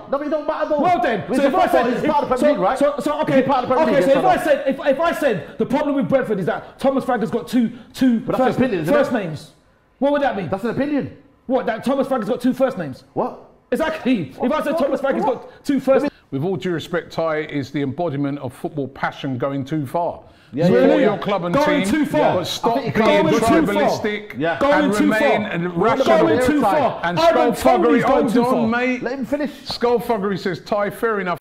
No, but it don't matter though. Well then, so if I said it's part of the Premier League, right? So okay, so if I said the problem with Brentford is that Thomas Frank has got two first names, what would that mean? That's an opinion. What? That Thomas Frank has got two first names? What? Exactly. If I said Thomas Frank has got two first names. With all due respect, Ty is the embodiment of football passion going too far. Really? Your club and going team, too far. but stop being tribalistic and remain rational. Going too far. And skullduggery, hold on, mate. Let him finish. Skullduggery says, Ty, fair enough.